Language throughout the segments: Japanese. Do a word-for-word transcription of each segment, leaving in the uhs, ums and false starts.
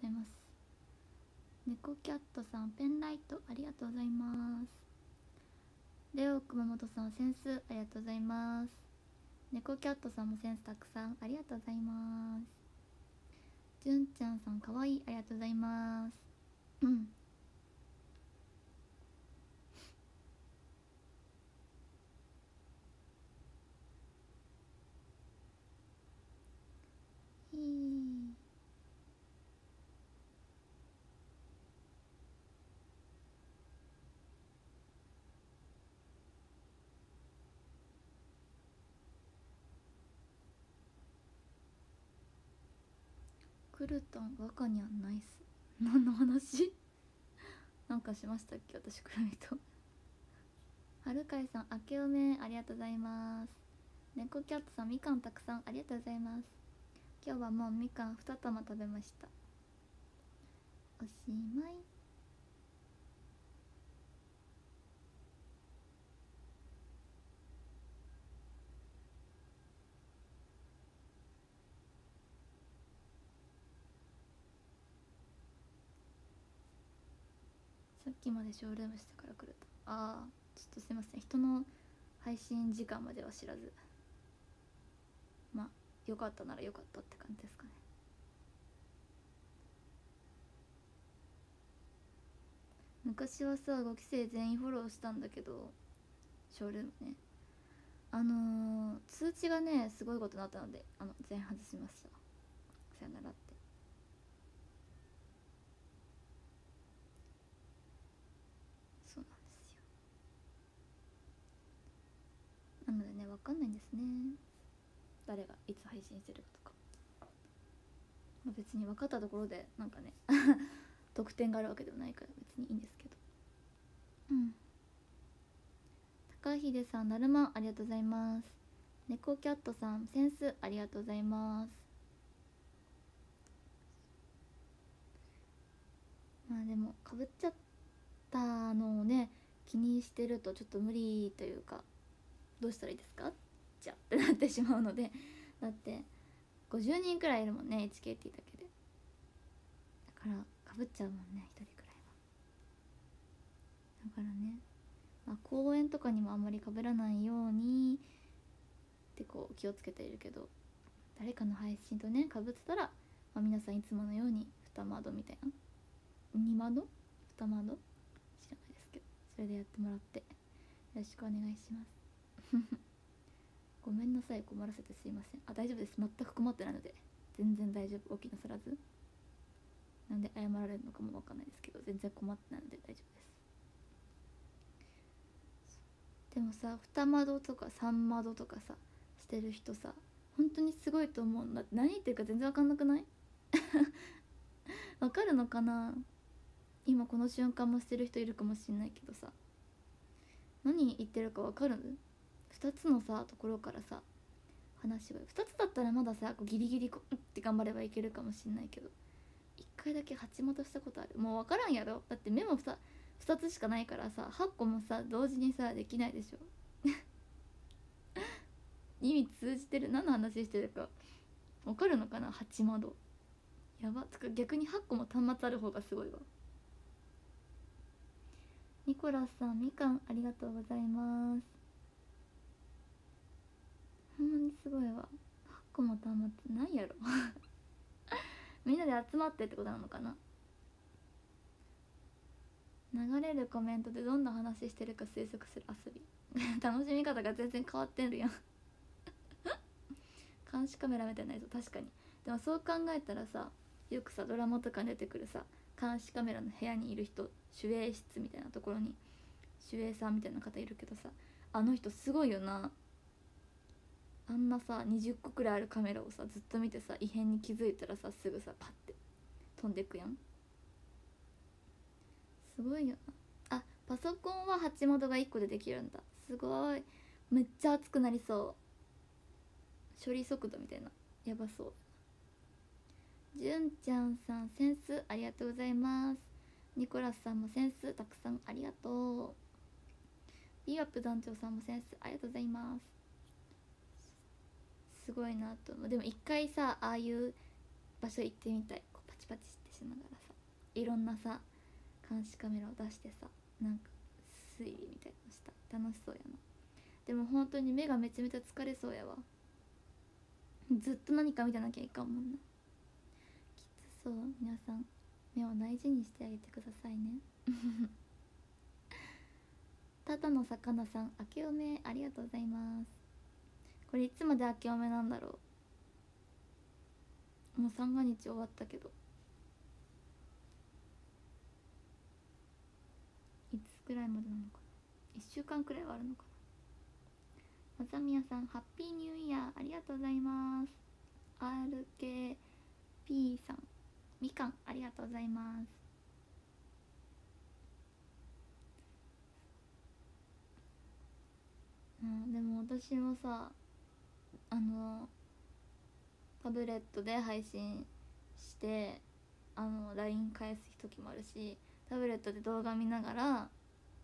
ざいます。猫キャットさんペンライトありがとうございます。レオ熊本さんセンスありがとうございます。猫キャットさんもセンスたくさんありがとうございます。じゅんちゃんさんかわいいありがとうございます。うんひークルトン若にゃんナイス。何の話なんかしましたっけ私くるみと。はるかいさんあけおめありがとうございます。猫キャットさんみかんたくさんありがとうございます。今日はもうみかんに玉食べました。おしまい。さっきまでショールームしてから来ると。ああちょっとすいません、人の配信時間までは知らず、まあよかったならよかったって感じですかね。昔はさご期生全員フォローしたんだけど、ショールームね、あのー、通知がねすごいことになったので、あの全員外しました。さよならって。そうなんですよ。なのでね分かんないんですね、誰がいつ配信してるかとか。まあ、別に分かったところでなんかね得点があるわけではないから別にいいんですけど。うん。高秀さんだるまありがとうございます。猫キャットさんセンスありがとうございます。まあでもかぶっちゃったのをね気にしてるとちょっと無理というか、どうしたらいいですかじゃってなってしまうので、だってごじゅうにんくらいいるもんね エイチケーティー だけで。だからかぶっちゃうもんねひとりくらいは。だからね、まあ、公園とかにもあんまりかぶらないようにってこう気をつけているけど、誰かの配信とねかぶってたら、まあ、皆さんいつものように二窓みたいな、二窓二窓知らないですけど、それでやってもらってよろしくお願いしますごめんなさい困らせてすいません。あ大丈夫です、全く困ってないので全然大丈夫、お気なさらず。なんで謝られるのかもわかんないですけど全然困ってないので大丈夫です。でもさ二窓とか三窓とかさしてる人さ本当にすごいと思うんだって。何言ってるか全然わかんなくないわかるのかな。今この瞬間もしてる人いるかもしれないけどさ、何言ってるかわかる。ふたつのさところからさ話がふたつだったらまださこうギリギリこうって頑張ればいけるかもしれないけど、いっかいだけ鉢元したことある。もうわからんやろ、だって目も 2, 2つしかないからさはっこもさ同時にさできないでしょ意味通じてる、何の話してるかわかるのかな。鉢窓やば、つか逆にはっこも端末ある方がすごいわ。ニコラスさんみかんありがとうございます。ほんまにすごいわ。はっこも端末なんやろみんなで集まってってことなのかな。流れるコメントでどんな話してるか推測する遊び楽しみ方が全然変わってんるやん監視カメラみたいなやつ確かに。でもそう考えたらさ、よくさドラマとかに出てくるさ監視カメラの部屋にいる人、守衛室みたいなところに守衛さんみたいな方いるけどさ、あの人すごいよな。あんなさにじゅっこくらいあるカメラをさずっと見てさ異変に気づいたらさすぐさパッて飛んでくやん。すごいよな。あパソコンは鉢元がいっこでできるんだ。すごい。めっちゃ熱くなりそう。処理速度みたいなやばそう。じゅんちゃんさんセンスありがとうございます。ニコラスさんもセンスたくさんありがとう。ビーアップ団長さんもセンスありがとうございます。すごいなと思う。でも一回さああいう場所行ってみたい。こうパチパチってしながらさ、いろんなさ監視カメラを出してさ、なんか推理みたいなのした楽しそうやな。でも本当に目がめちゃめちゃ疲れそうやわ。ずっと何か見てなきゃいかんもんな。きつそう。皆さん目を大事にしてあげてくださいね。ただの魚さん、明けおめありがとうございます。これいつまで明けおめなんだろう。もう三が日終わったけど、いつくらいまでなのかな。いっしゅうかんくらいはあるのかな。まさみやさん、ハッピーニューイヤーありがとうございます。 アールケーピー さん、みかんありがとうございます。うん、でも私もさ、あのタブレットで配信してあの ライン 返す時もあるし、タブレットで動画見ながらあ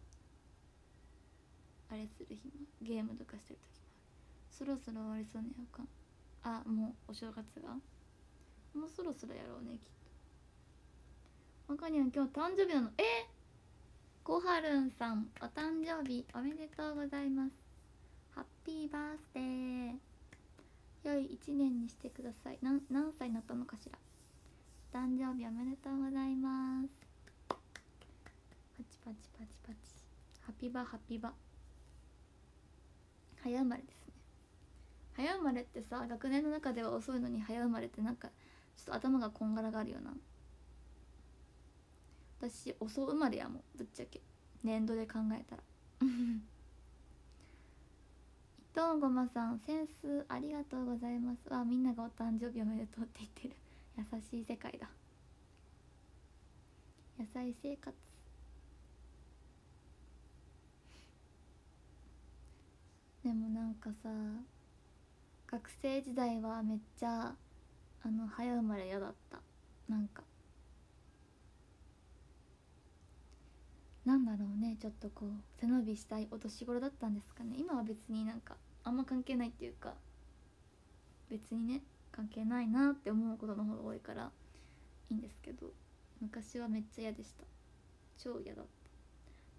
れする日も、ゲームとかしてる時もある。そろそろ終わりそうね。よかん。あ、もうお正月がもうそろそろやろうね、きっと。他には今日誕生日なの。えこはるんさん、お誕生日おめでとうございます。ハッピーバースデー。良い一年にしてください。なん何歳になったのかしら。お誕生日おめでとうございます。パチパチパチパチ。ハピバハピバ。早生まれですね。早生まれってさ、学年の中では遅いのに早生まれってなんかちょっと頭がこんがらがるよな。私遅生まれやもん、ぶっちゃけ年度で考えたら。伊藤ごまさん、センスありがとうございます。わ、みんながお誕生日おめでとうって言ってる。優しい世界だ。野菜生活。でもなんかさ、学生時代はめっちゃあの早生まれ嫌だった。なんかなんだろうね、ちょっとこう背伸びしたいお年頃だったんですかね。今は別になんかあんま関係ないっていうか、別にね関係ないなって思うことの方が多いからいいんですけど、昔はめっちゃ嫌でした。超嫌だった。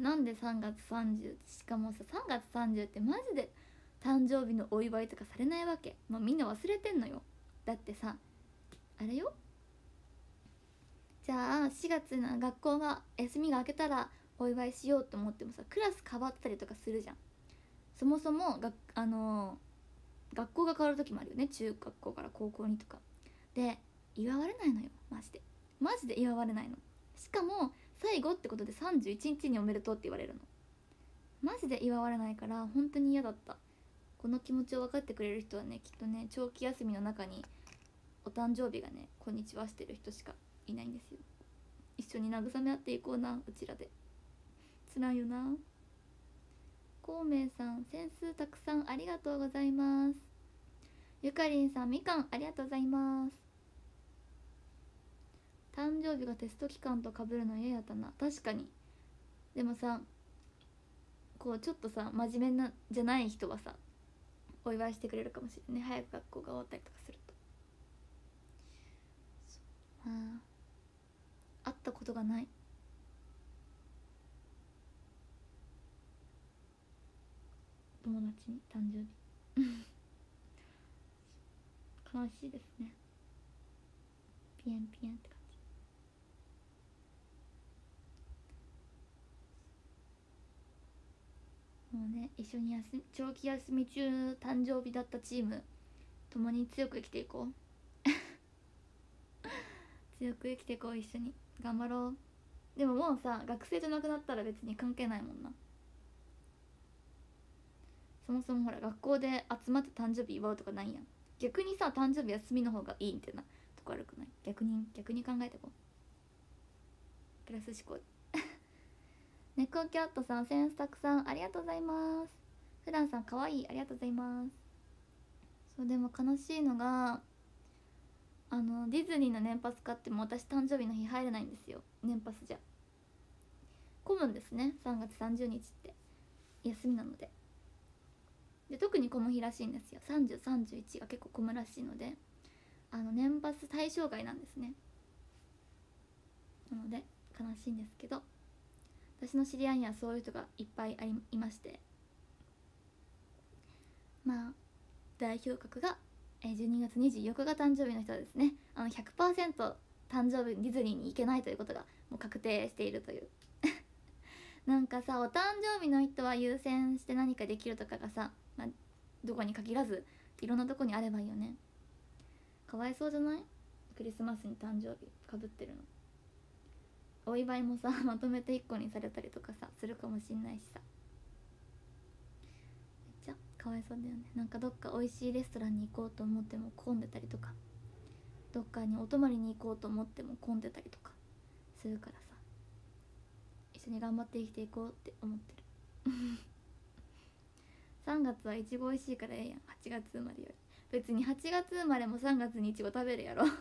なんでさんがつさんじゅう、しかもささんがつさんじゅうってマジで誕生日のお祝いとかされないわけ。もうみんな忘れてんのよ。だってさあれよ、じゃあしがつな学校が休みが明けたらお祝いしようと思ってもさ、クラス変わったりとかするじゃん。そもそもがあのー、学校が変わる時もあるよね。中学校から高校にとかで祝われないのよ。マジでマジで祝われないの。しかも最後ってことでさんじゅういちにちにおめでとうって言われるの。マジで祝われないから本当に嫌だった。この気持ちを分かってくれる人はね、きっとね長期休みの中にお誕生日がねこんにちはしてる人しかいないんですよ。一緒に慰め合っていこうな、うちらで。辛いよな。こうめいさん、センスたくさんありがとうございます。ゆかりんさん、みかんありがとうございます。誕生日がテスト期間とかぶるの嫌やったな。確かに。でもさ、こうちょっとさ真面目なじゃない人はさお祝いしてくれるかもしれないね。早く学校が終わったりとかすると。まあ会ったことがない。友達に誕生日悲しいですね。ピエンピエンって感じ。もうね、一緒に休み長期休み中誕生日だったチーム共に強く生きていこう強く生きていこう。一緒に頑張ろう。でももうさ学生じゃなくなったら別に関係ないもんな。そもそもほら学校で集まって誕生日祝うとかないやん。逆にさ誕生日休みの方がいいみたいなとこ悪くない？逆に逆に考えてこう。プラス思考猫キャットさん、センスたくさんありがとうございます。普段さんかわいい、ありがとうございます。そう、でも悲しいのがあのディズニーの年パス買っても私誕生日の日入れないんですよ。年パスじゃ混むんですね。さんがつさんじゅうにちって休みなので。で特に混む日らしいんですよ。さんじゅう、さんじゅういちが結構混むらしいので、あの年パス対象外なんですね。 悲しいんですけど、私の知り合いにはそういう人がいっぱいありいまして、まあ代表格がじゅうにがつにじゅうよっかが誕生日の人はですね、あの ひゃくパーセント 誕生日ディズニーに行けないということがもう確定しているというなんかさ、お誕生日の人は優先して何かできるとかがさ、まあ、どこに限らずいろんなとこにあればいいよね。かわいそうじゃない？クリスマスに誕生日かぶってるの。お祝いもさまとめていっこにされたりとかさするかもしんないしさ、めっちゃかわいそうだよね。なんかどっか美味しいレストランに行こうと思っても混んでたりとか、どっかにお泊まりに行こうと思っても混んでたりとかするからさ、一緒に頑張って生きていこうって思ってるさんがつはいちごおいしいからええやん、はちがつ生まれより。別にはちがつ生まれもさんがつにいちご食べるやろは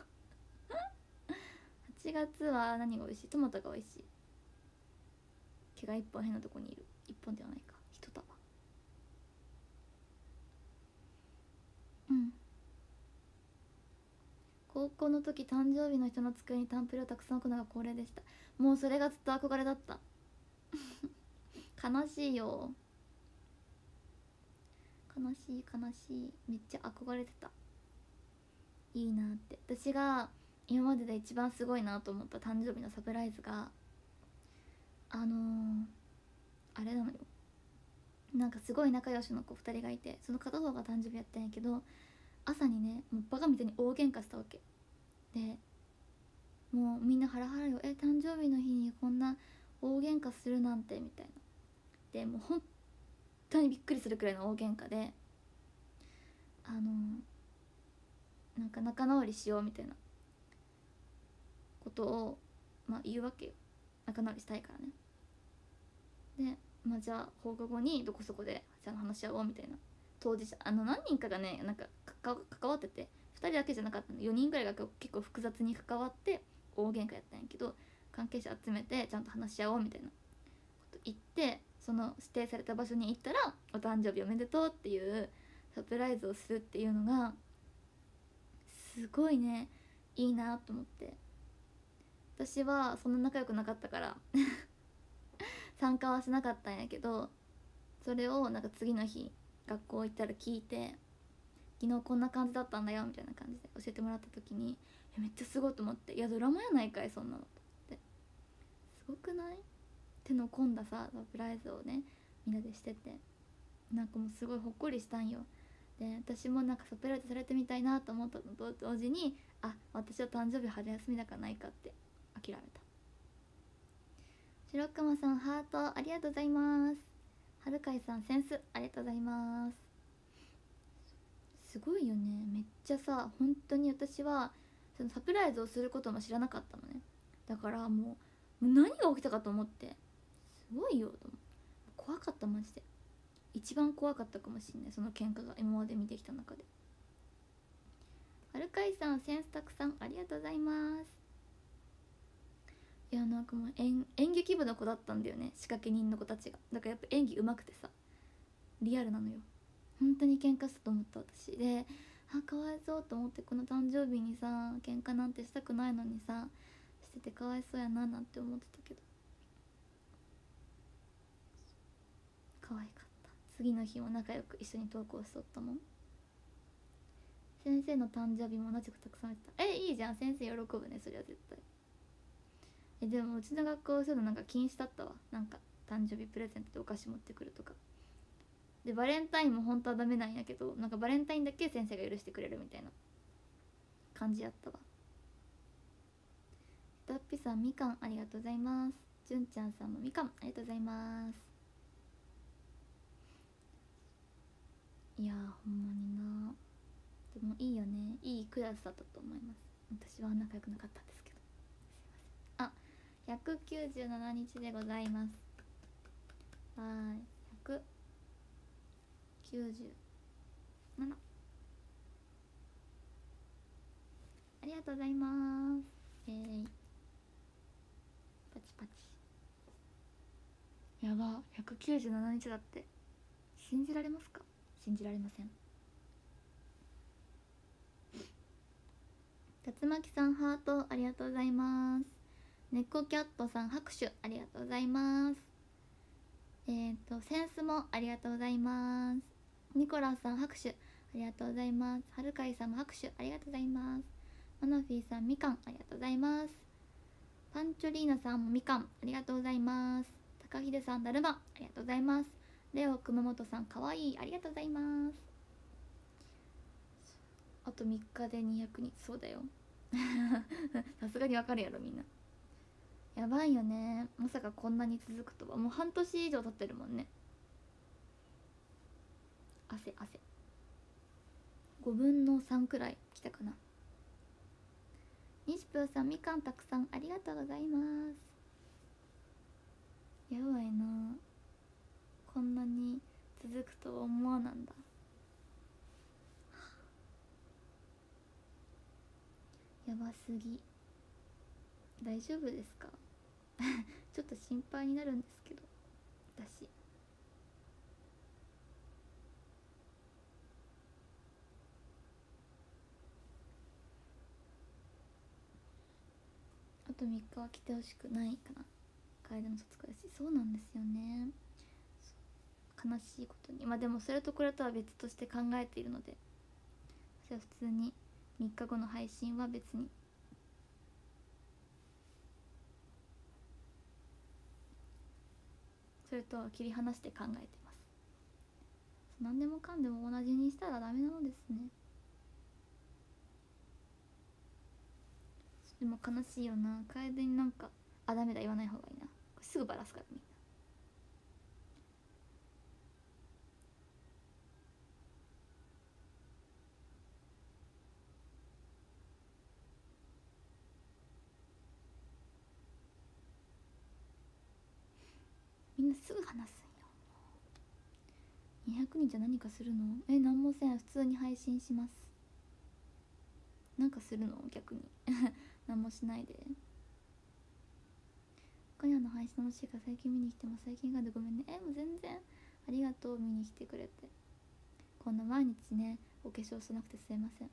ちがつは何が美味しい？トマトが美味しい。毛がいっぽん変なとこにいる。いっぽんではないか、ひとたば。うん。高校の時誕生日の人の机にタンプレをたくさん置くのが恒例でした。もうそれがずっと憧れだった悲しいよ、悲しい悲しい。めっちゃ憧れてた。いいなって。私が今までで一番すごいなと思った誕生日のサプライズがあのー、あれなのよ。なんかすごい仲良しの子ふたりがいて、その片方が誕生日やったんやけど、朝にねもうバカみたいに大喧嘩したわけで、もうみんなハラハラよ、え誕生日の日にこんな大喧嘩するなんてみたいな。でもう本当にびっくりするくらいの大喧嘩で、あのー、なんか仲直りしようみたいなことをまあ言うわけよ。仲直りしたいからね。でまあじゃあ放課後にどこそこでじゃあ話し合おうみたいな。当事者あの何人かがねなんか関わってて、ふたりだけじゃなかったの、よにんぐらいが結構複雑に関わって大喧嘩やったんやけど、関係者集めてちゃんと話し合おうみたいなこと言って、その指定された場所に行ったらお誕生日おめでとうっていうサプライズをするっていうのがすごいねいいなと思って。私はそんな仲良くなかったから参加はしなかったんやけど、それをなんか次の日学校行ったら聞いて、昨日こんな感じだったんだよみたいな感じで教えてもらった時に、めっちゃすごいと思って、いやドラマやないかいそんなのって。すごくない？手の込んださサプライズをねみんなでしてて、なんかもうすごいほっこりしたんよ。で私もなんかサプライズされてみたいなと思ったのと同時に、あ私は誕生日春休みだからないかって諦めた。白熊さんハートありがとうございます。はるかいさんセンスありがとうございます。すごいよね。めっちゃさ本当に私はそのサプライズをすることも知らなかったのね。だからもうもう何が起きたかと思って、すごいよと思って怖かった。マジで一番怖かったかもしれない、その喧嘩が今まで見てきた中で。はるかいさんセンスたくさんありがとうございます。いやなんかもう 演, 演劇部の子だったんだよね、仕掛け人の子たちが。だからやっぱ演技上手くてさリアルなのよ。本当に喧嘩したと思った私で、あかわいそうと思って、この誕生日にさ喧嘩なんてしたくないのにさしててかわいそうやななんて思ってたけど、可愛かった。次の日も仲良く一緒に登校しとったもん。先生の誕生日も同じくたくさんあった。えいいじゃん、先生喜ぶねそれは絶対。えでもうちの学校そういうのなんか禁止だったわ。なんか誕生日プレゼントでお菓子持ってくるとかで、バレンタインも本当はダメなんやけど、なんかバレンタインだけ先生が許してくれるみたいな感じやったわ。たっぴさんみかんありがとうございます。じゅんちゃんさんもみかんありがとうございます。いやーほんまにな。でもいいよね、いいクラスだったと思います。私は仲良くなかったんですけど、すいません。あひゃくきゅうじゅうななにちでございます。はーいひゃくきゅうじゅうななありがとうございます。えー、パチパチ。やばひゃくきゅうじゅうななにちだって。信じられますか？信じられません。竜巻さんハートありがとうございます。 猫キャットさん拍手ありがとうございます。えっ、ー、とセンスもありがとうございます。ニコラスさん拍手ありがとうございます。はるかいさんも拍手ありがとうございます。マナフィーさんみかんありがとうございます。パンチョリーナさんもみかんありがとうございます。高秀さんだるまありがとうございます。レオ熊本さんかわいいありがとうございます。あとみっかでにひゃくにん、そうだよさすがにわかるやろみんな。やばいよね、まさかこんなに続くとは。もう半年以上経ってるもんね。汗汗ごぶんのさんくらい来たかな。西ぷーさんみかんたくさんありがとうございます。やばいな、こんなに続くとは思わなんだ。やばすぎ。大丈夫ですかちょっと心配になるんですけど私。あとみっかは来てほしくないかな。楓の卒業し、そうなんですよね。悲しいことに、まあでもそれとこれとは別として考えているので、それは普通にみっかごの配信は別にそれとは切り離して考えてます。何でもかんでも同じにしたらダメなのですね。でも悲しいよな、楓になんかあダメだ言わない方がいいな、これすぐバラすからみんな。みんなすぐ話すんよ。にひゃくにんじゃ何かするの？え、なんもせん、普通に配信します。なんかするの逆に何もしないで。今夜の配信楽しいから最近見に来ても最近がでごめんね。え、もう全然ありがとう、見に来てくれて。こんな毎日ねお化粧しなくてすいません。す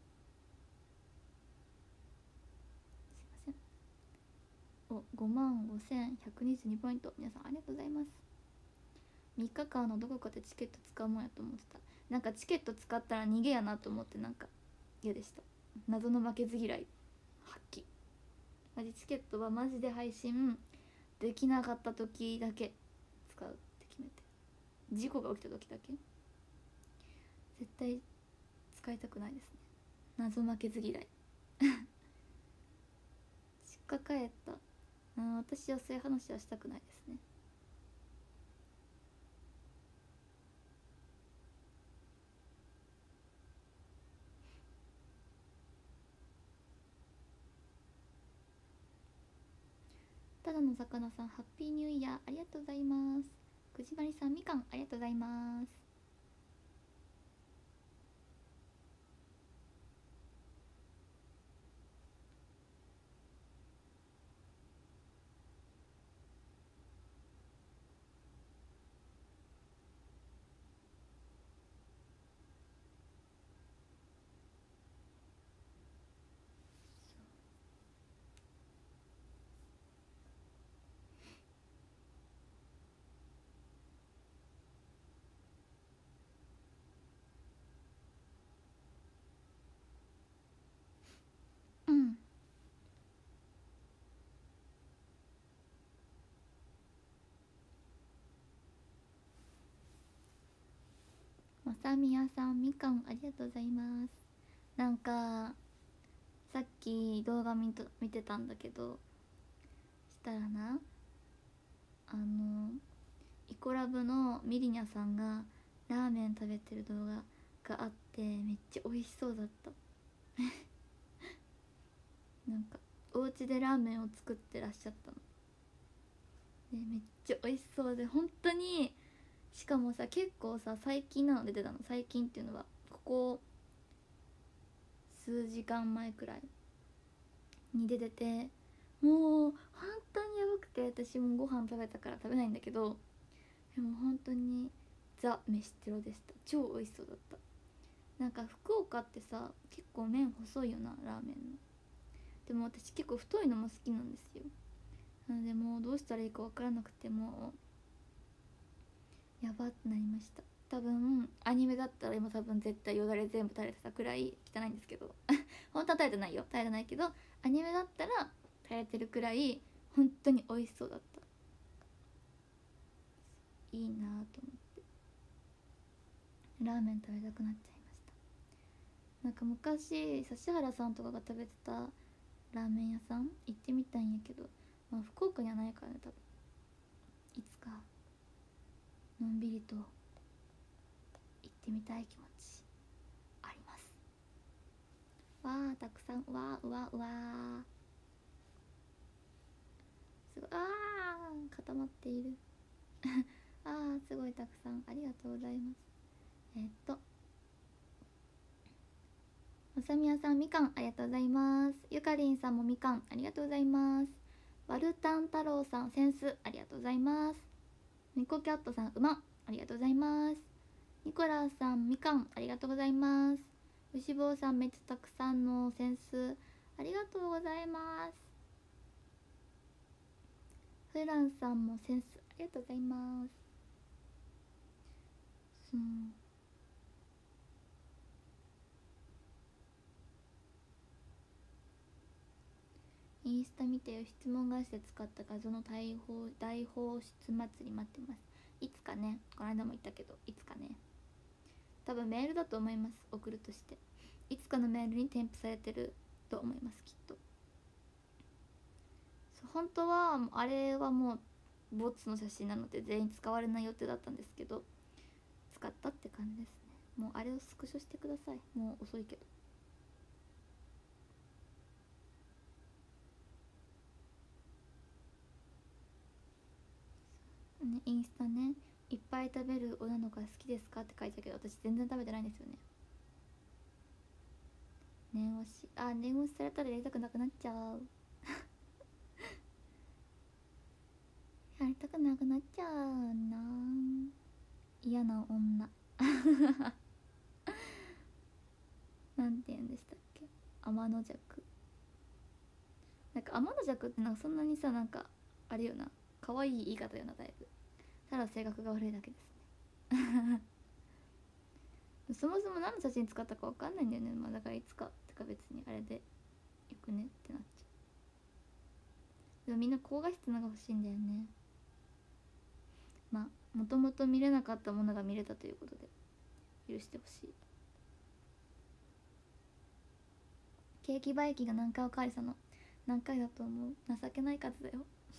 いません。お、ごまんごせんひゃくにじゅうにポイント、皆さんありがとうございます。みっかかんのどこかでチケット使うもんやと思ってた。なんかチケット使ったら逃げやなと思って、なんか嫌でした。謎の負けず嫌い発揮。マジチケットはマジで配信できなかった時だけ使うって決めて、事故が起きた時だけ。絶対使いたくないですね、謎負けず嫌い実家帰った、うん、私はそういう話はしたくないですね。ただの魚さんハッピーニューイヤーありがとうございます。くじまりさんみかんありがとうございます。うん、まさみやさんみかんありがとうございます。なんかさっき動画見と見てたんだけど、したらな、あのイコラブのミリニャさんがラーメン食べてる動画があって、めっちゃ美味しそうだったなんかお家でラーメンを作ってらっしゃったので、めっちゃ美味しそうで本当に。しかもさ結構さ最近なの出てたの。最近っていうのはここ数時間前くらいに出てて、もう本当にやばくて、私もご飯食べたから食べないんだけど、でも本当にザ・飯テロでした。超美味しそうだった。なんか福岡ってさ結構麺細いよなラーメンの。でも私結構太いのも好きなんですよ。 なのでもうどうしたらいいか分からなくて、もうやばってなりました。多分アニメだったら今多分絶対よだれ全部垂れてたくらい汚いんですけど本当は垂れてないよ、垂れてないけどアニメだったら垂れてるくらい本当に美味しそうだった。いいなと思ってラーメン食べたくなっちゃいました。なんか昔指原さんとかが食べてたラーメン屋さん行ってみたいんやけど、まあ福岡にはないからね、多分いつかのんびりと行ってみたい気持ちあります。わーたくさん、うわーうわうわーすごい、あー固まっているあーすごいたくさんありがとうございます。えー、っとまさみやさんみかんありがとうございます。ゆかりんさんもみかんありがとうございます。ワルタン太郎さんセンスありがとうございます。みこキャットさん馬ありがとうございます。ニコラさんみかんありがとうございます。牛坊さんめっちゃたくさんのセンスありがとうございます。フランさんもセンスありがとうございます。そうインスタ見てよ、質問返しで使った画像の大放大放出祭り待ってます。いつかね、この間も言ったけどいつかね、多分メールだと思います。送るとしていつかのメールに添付されてると思います、きっと。本当はあれはもうボツの写真なので全員使われない予定だったんですけど、使ったって感じですね。もうあれをスクショしてください、もう遅いけどね。インスタね、いっぱい食べる女の子が好きですかって書いてたけど、私全然食べてないんですよね。念押し、あ、念押しされたらやりたくなくなっちゃうやりたくなくなっちゃうな、嫌な女なんて言うんでしたっけ、天の弱。なんか天の弱ってなんかそんなにさ、なんかあれよな、可愛い言い方よな、だいぶ。ただ性格が悪いだけですねそもそも何の写真使ったか分かんないんだよね。まあだからいつかってか別にあれでよくねってなっちゃう。でもみんな高画質のが欲しいんだよね。まあもともと見れなかったものが見れたということで許してほしい。ケーキバイキが何回おかわりしたの？何回だと思う？情けない数だよ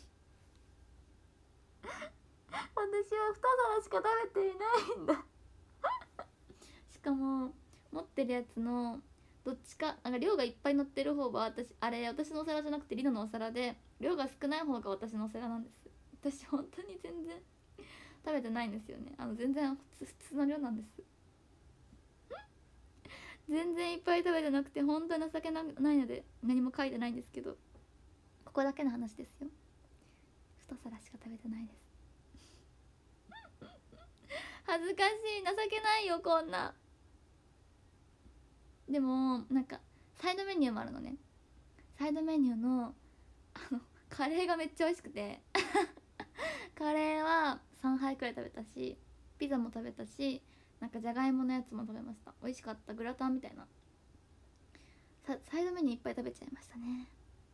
私はに皿しか食べていないんだしかも持ってるやつのどっちか、なんか量がいっぱい乗ってる方は私、あれ私のお皿じゃなくてリノのお皿で、量が少ない方が私のお皿なんです。私本当に全然食べてないんですよね。あの全然普通普通の量なんです全然いっぱい食べてなくて本当に情けなないので何も書いてないんですけど、ここだけの話ですよ。に皿しか食べてないです恥ずかしい、情けないよこんな。でもなんかサイドメニューもあるのね。サイドメニューのあのカレーがめっちゃ美味しくてカレーはさんはいくらい食べたし、ピザも食べたし、なんかじゃがいものやつも食べました。美味しかった。グラタンみたいな。さサイドメニューいっぱい食べちゃいましたね。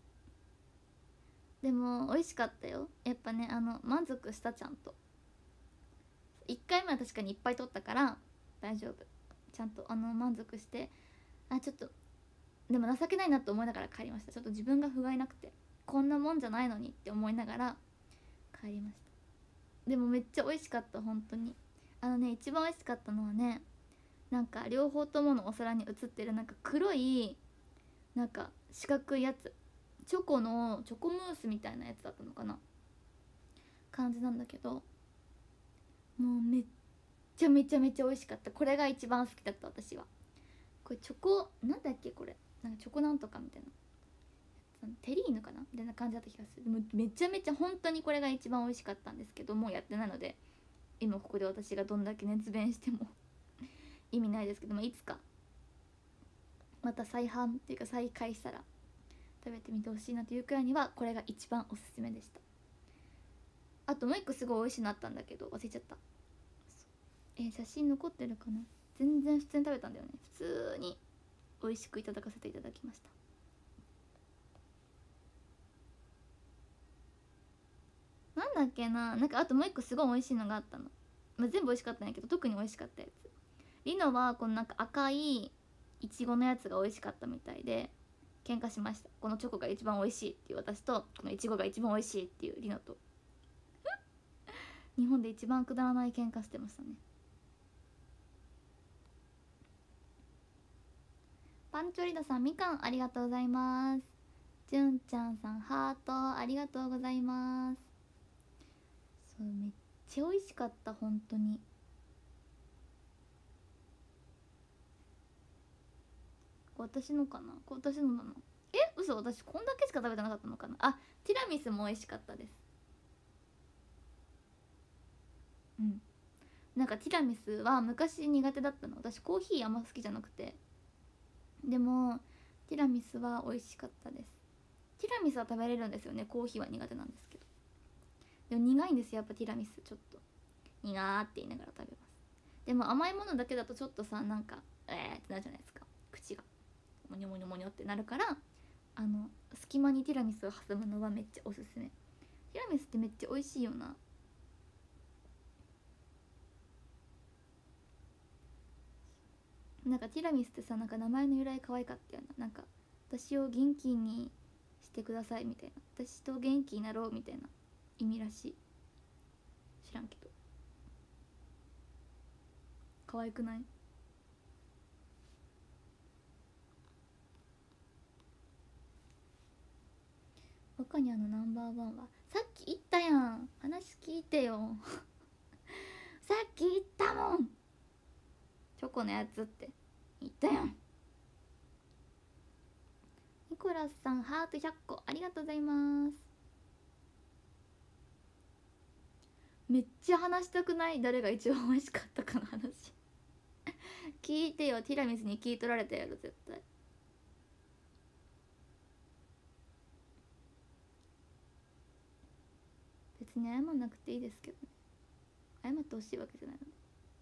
でも美味しかったよ、やっぱね。あの満足した。ちゃんといっかいめは確かにいっぱい取ったから大丈夫。ちゃんとあの満足して、あちょっとでも情けないなと思いながら帰りました。ちょっと自分が不甲斐なくて、こんなもんじゃないのにって思いながら帰りました。でもめっちゃ美味しかった、本当に。あのね、一番美味しかったのはね、なんか両方とものお皿に映ってるなんか黒いなんか四角いやつ、チョコのチョコムースみたいなやつだったのかな、感じなんだけど、もうめっちゃめちゃめちゃ美味しかった。これが一番好きだった、私は。これチョコなんだっけ、これなんかチョコなんとかみたいな、テリーヌかなみたいな感じだった気がする。もうめちゃめちゃ本当にこれが一番美味しかったんですけど、もうやってないので今ここで私がどんだけ熱弁しても意味ないですけども、いつかまた再販っていうか再開したら食べてみてほしいなというくらいにはこれが一番おすすめでした。あともう一個すごい美味しいのあったんだけど忘れちゃった。えー、写真残ってるかな。全然普通に食べたんだよね。普通に美味しくいただかせていただきました。なんだっけな、なんかあともう一個すごい美味しいのがあったの、まあ、全部美味しかったんやけど特に美味しかったやつ、リノはこのなんか赤いいちごのやつが美味しかったみたいで喧嘩しました。このチョコが一番美味しいっていう私と、このいちごが一番美味しいっていうリノと日本で一番くだらない喧嘩してましたね。パンチョリドさんみかんありがとうございます。じゅんちゃんさんハートありがとうございます。そうめっちゃ美味しかった。本当に私のかな、私のなの。え、嘘、私こんだけしか食べてなかったのかな。あ、ティラミスも美味しかったです。うん、なんかティラミスは昔苦手だったの。私コーヒーあんま好きじゃなくて、でもティラミスは美味しかったです。ティラミスは食べれるんですよね。コーヒーは苦手なんですけど、でも苦いんですよやっぱティラミス。ちょっと苦ーって言いながら食べます。でも甘いものだけだとちょっとさ、なんかえーってなるじゃないですか。口がモニョモニョモニョってなるから、あの隙間にティラミスを挟むのはめっちゃおすすめ。ティラミスってめっちゃ美味しいよな。なんかティラミスってさ、なんか名前の由来可愛かったよな。なんか私を元気にしてくださいみたいな、私と元気になろうみたいな意味らしい。知らんけど可愛くない？若にあのナンバーワンはさっき言ったやん。話聞いてよさっき言ったもん。チョコのやつって言ったやん。ニコラスさんハートひゃっこありがとうございます。めっちゃ話したくない？誰が一番美味しかったかの話聞いてよ。ティラミスに聞い取られたやろ絶対。別に謝んなくていいですけどね。謝ってほしいわけじゃないので。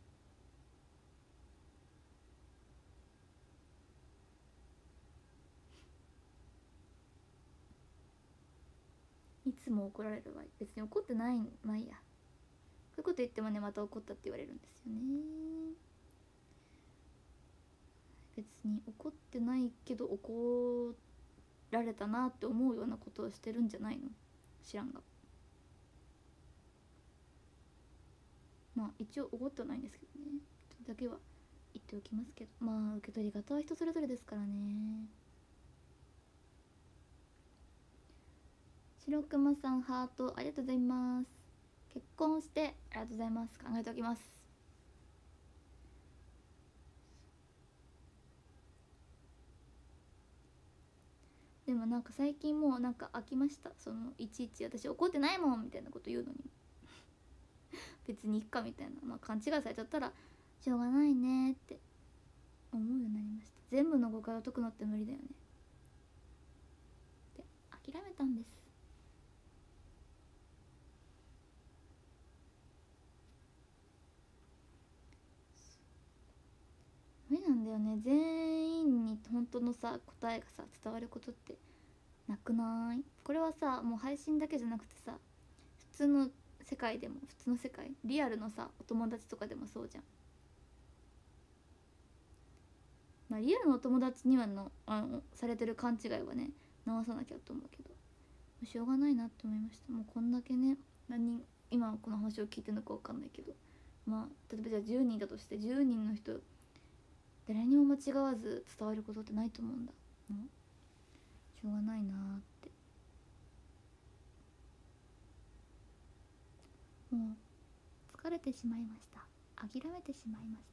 いつも怒られるわ。別に怒ってない。まあいいや。そういうこと言ってもね、また怒ったって言われるんですよね。別に怒ってないけど怒られたなって思うようなことをしてるんじゃないの？知らんが。まあ一応怒ってはないんですけどね。それだけは言っておきますけど、まあ受け取り方は人それぞれですからね。白熊さんハートありがとうございます。結婚してありがとうございます。考えておきます。でもなんか最近もうなんか飽きました。そのいちいち私怒ってないもんみたいなこと言うのに別にいっかみたいな、まあ勘違いされちゃったらしょうがないねって思うようになりました。全部の誤解を解くのって無理だよねって諦めたんです。無理なんだよね。全員に本当のさ答えがさ伝わることってなくない？これはさもう配信だけじゃなくてさ、普通の世界でも、普通の世界リアルのさお友達とかでもそうじゃん。まあリアルのお友達にはのあのされてる勘違いはね直さなきゃと思うけど、しょうがないなって思いました。もうこんだけね、何人今この話を聞いてるのか分かんないけど、まあ例えばじゃあじゅうにんだとしてじゅうにんの人誰にも間違わず伝わることってないと思うんだ。もうしょうがないなーって。もう疲れてしまいました。諦めてしまいました。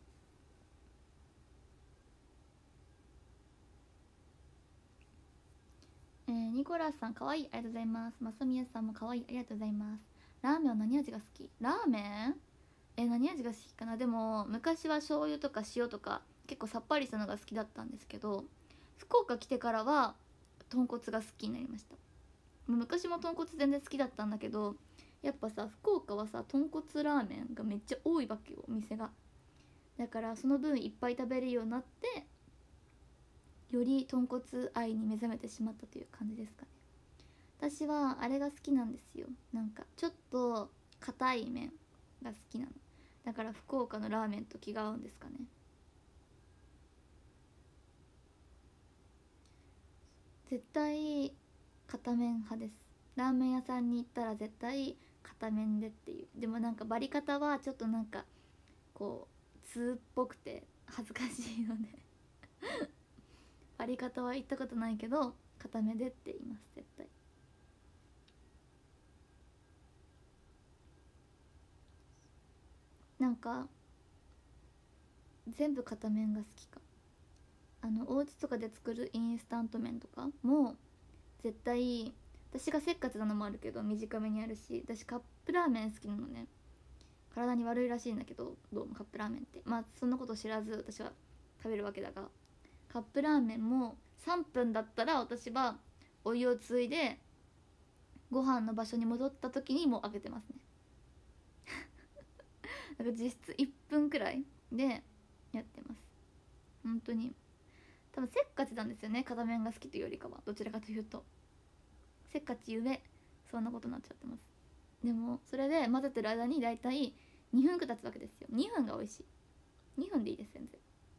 えー、ニコラスさんかわいいありがとうございます。まさみやさんもかわいいありがとうございます。ラーメンは何味が好き？ラーメンえ何味が好きかな。でも昔は醤油とか塩とか結構さっぱりしたのが好きだったんですけど、福岡来てからは豚骨が好きになりました。昔も豚骨全然好きだったんだけど、やっぱさ福岡はさ豚骨ラーメンがめっちゃ多いわけよ、お店が。だからその分いっぱい食べるようになって、より豚骨愛に目覚めてしまったという感じですかね。私はあれが好きなんですよ、なんかちょっと硬い麺が好きなの。だから福岡のラーメンと気が合うんですかね。絶対硬麺派です。ラーメン屋さんに行ったら絶対硬麺でっていう。でもなんかバリ方はちょっとなんかこう通っぽくて恥ずかしいのでバリ方は行ったことないけど硬めでって言います絶対。なんか全部片面が好きか。あのお家とかで作るインスタント麺とかも絶対、私がせっかちなのもあるけど短めにあるし、私カップラーメン好きなのね。体に悪いらしいんだけど、どうもカップラーメンってまあそんなこと知らず私は食べるわけだが、カップラーメンもさんぷんだったら私はお湯をついでご飯の場所に戻った時にもう開けてますねだから実質いっぷんくらいでやってます。本当に多分せっかちなんですよね、片面が好きというよりかは。どちらかというとせっかちゆえそんなことになっちゃってます。でもそれで混ぜてる間にだいたいにふんく経つわけですよ。にふんが美味しい。にふんでいいです全然。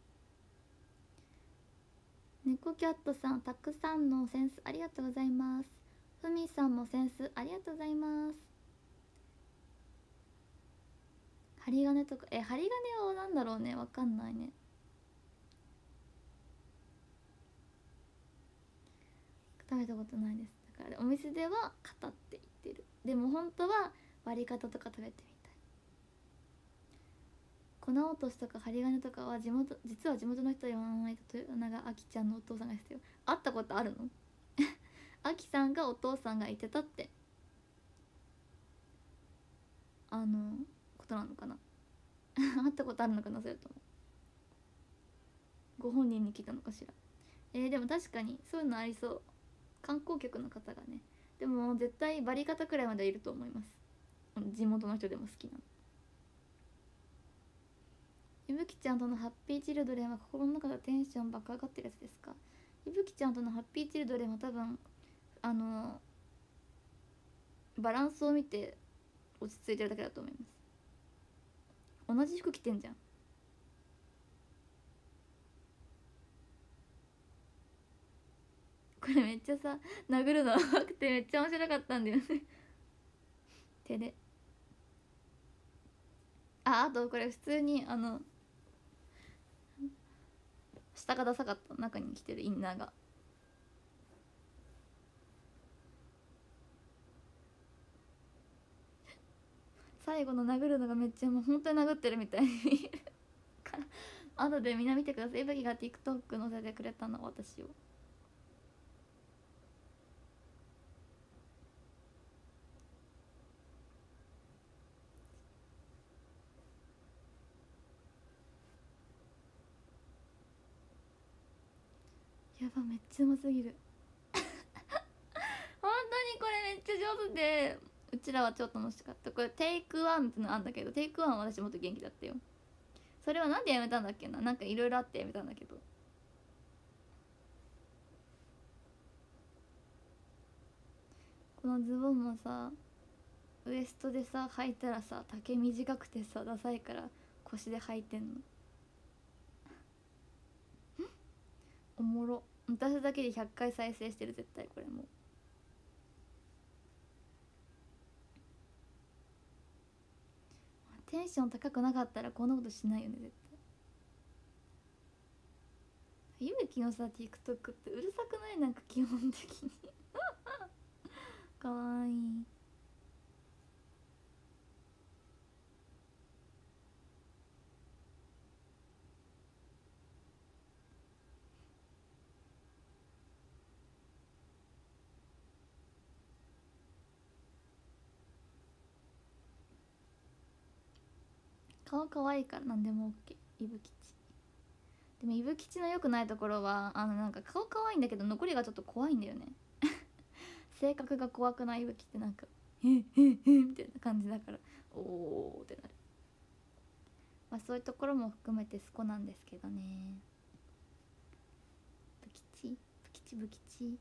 猫キャットさん、たくさんのセンスありがとうございます。ふみさんもセンスありがとうございます。針金とか、え針金はなんだろうね、わかんないね。食べたことないです。だからお店では型って言ってる。でも本当は割り方とか食べてみたい。粉落としとか針金とかは地元、実は地元の人は言わないと豊永あきちゃんのお父さんがですよ。会ったことあるのあきさんがお父さんが言ってたってあのことなのかな会ったことあるのかな、それともご本人に聞いたのかしら。えー、でも確かにそういうのありそう。観光客の方がね。でも絶対バリ方くらいまでいると思います。地元の人でも好きなの。いぶきちゃんとのハッピーチルドレンは心の中でテンション爆上がってるやつですか。いぶきちゃんとのハッピーチルドレンは多分あのバランスを見て落ち着いてるだけだと思います。同じ服着てんじゃん。これめっちゃさ殴るの甘くてめっちゃ面白かったんだよね手で。ああとこれ普通にあの下がダサかった、中に着てるインナーが。最後の殴るのがめっちゃもう本当に殴ってるみたいに見えるから後でみんな見てください。いぶきが TikTok 載せてくれたの私を。やばめっちゃうますぎる本当にこれめっちゃ上手で、うちらはちょっと楽しかった。これテイクワンってのあんだけど、テイクワンは私もっと元気だったよ。それはなんでやめたんだっけな、なんかいろいろあってやめたんだけど。このズボンもさウエストでさ履いたらさ丈短くてさダサいから腰で履いてんのおもろ。私だけでひゃっかい再生してる絶対これもう。テンション高くなかったらこんなことしないよね絶対。ゆめきのさ TikTok ってうるさくない？なんか基本的にかわいい。顔かわいいから何でも OK。 いぶきちでもいぶきちの良くないところはあのなんか顔可愛いんだけど残りがちょっと怖いんだよね性格が怖くないいぶきってなんか「へへへ」みたいな感じだからおおってなる。まあそういうところも含めて好きなんですけどね。ブキチブキチブキチ。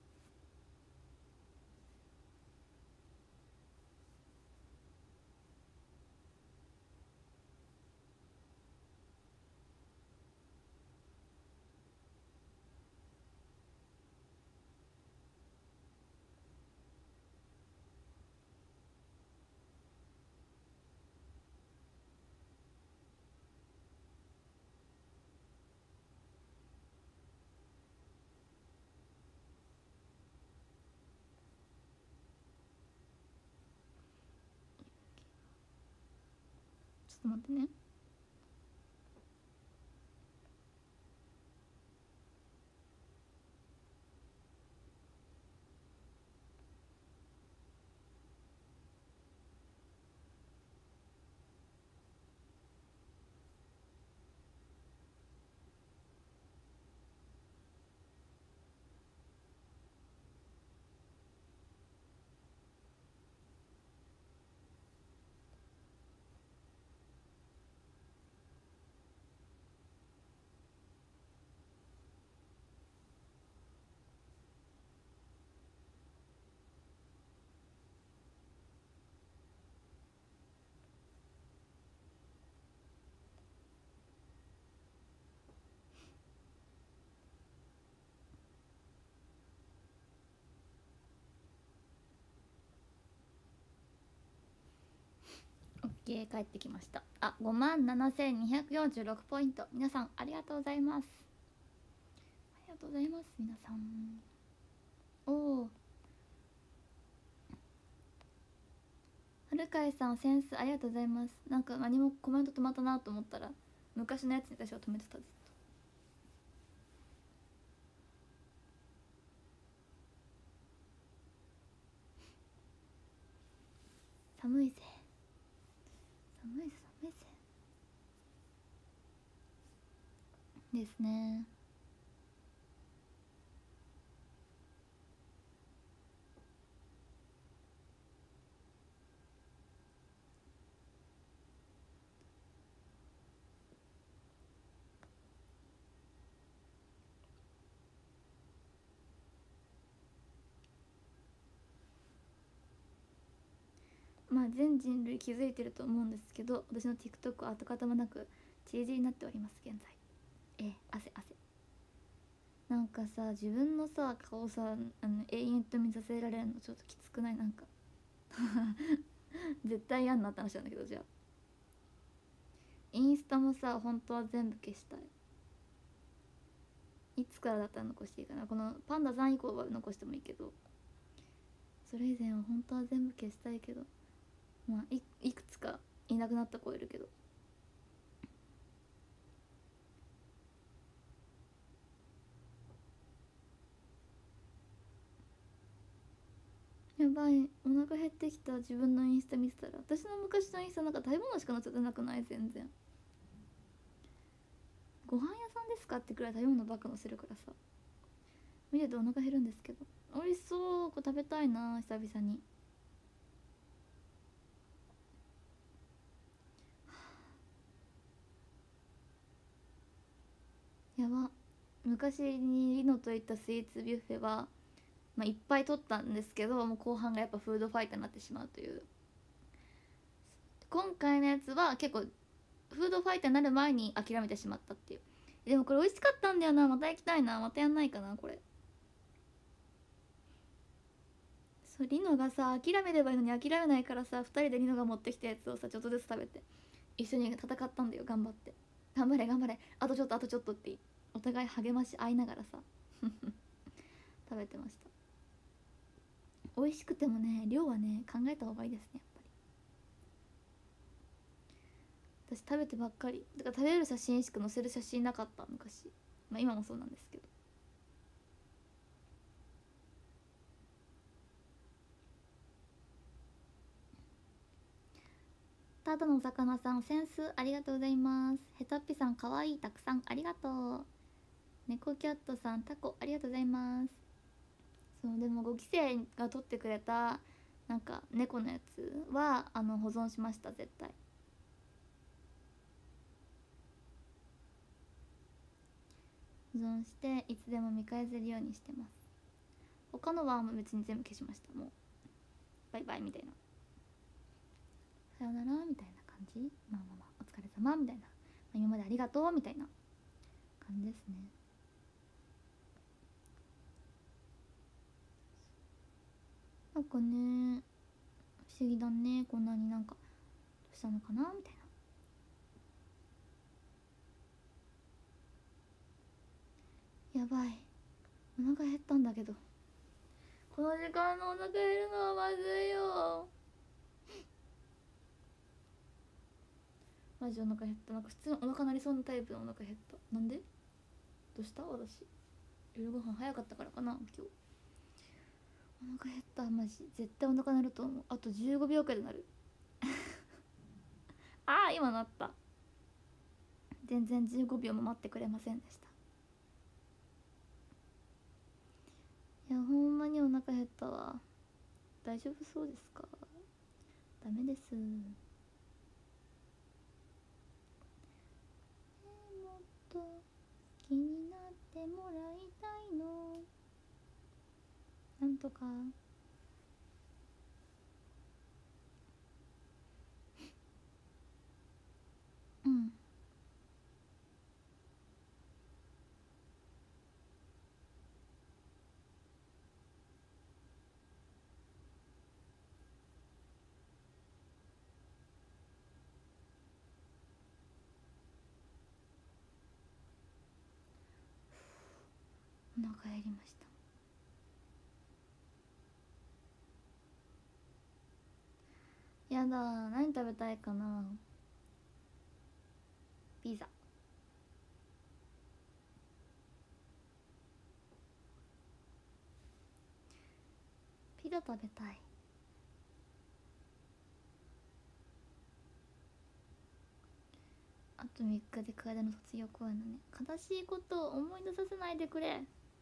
ちょっと待ってね。オッケー、帰ってきました。あ、ごまんななせんにひゃくよんじゅうろくポイント。皆さんありがとうございます。ありがとうございます皆さん。おお、はるかいさんセンスありがとうございます。なんか何もコメント止まったなと思ったら昔のやつに私は止めてた。ずっと寒いぜ寒いぜ寒いぜですね。まあ全人類気づいてると思うんですけど、私の TikTok は跡形もなくチージになっております現在。え汗汗。なんかさ、自分のさ顔さ、あの永遠と見させられるのちょっときつくない？なんか絶対やんなって話なんだけど。じゃあインスタもさ本当は全部消したい。いつからだったら残していいかな。このパンダさん以降は残してもいいけど、それ以前は本当は全部消したいけど、まあ い, いくつかいなくなった子いるけど。やばい、お腹減ってきた。自分のインスタ見てたら、私の昔のインスタなんか食べ物しか載せてなくない？全然ご飯屋さんですかってくらい食べ物ばっか載せるからさ、見るとお腹減るんですけど。美味しそう。これ食べたいな久々に。やば。昔にリノと行ったスイーツビュッフェは、まあ、いっぱい取ったんですけど、もう後半がやっぱフードファイターになってしまうという。今回のやつは結構フードファイターになる前に諦めてしまったっていう。でもこれ美味しかったんだよな。また行きたいな。またやんないかなこれ。そう、リノがさ諦めればいいのに諦めないからさ、ふたりでリノが持ってきたやつをさちょっとずつ食べて一緒に戦ったんだよ。頑張って、頑張れ頑張れ、あとちょっとあとちょっとってお互い励まし合いながらさ食べてました。美味しくてもね、量はね考えた方がいいですねやっぱり。私食べてばっかりだから、食べる写真しか載せる写真なかった昔。まあ今もそうなんですけど。 ただのお魚さんセンスありがとうございます。ヘタッピさんかわいいたくさんありがとう。猫キャットさんタコありがとうございます。そうでもご期生が撮ってくれたなんか猫のやつはあの保存しました。絶対保存していつでも見返せるようにしてます。他のは別に全部消しました。もうバイバイみたいな、さよならみたいな感じ、まあまあまあお疲れ様みたいな、まあ、今までありがとうみたいな感じですね。なんかね不思議だね、こんなになんかどうしたのかなみたいな。やばい、お腹減ったんだけど、この時間のお腹減るのはまずいよ。マジお腹減った。なんか普通のお腹鳴りそうなタイプのお腹減った。なんでどうした私、夜ご飯早かったからかな今日。お腹減った。マジ絶対お腹鳴ると思う。あとじゅうごびょうくらいでなるあー今なった。全然じゅうごびょうも待ってくれませんでした。いやほんまにお腹減ったわ。大丈夫そうですか？ダメです。もっと気になってもらいたいの、なんとかうん。お腹減りました。やだ、何食べたいかな。ピザ。ピザ食べたい。あとみっかで楓の卒業公演のね。悲しいことを思い出させないでくれ。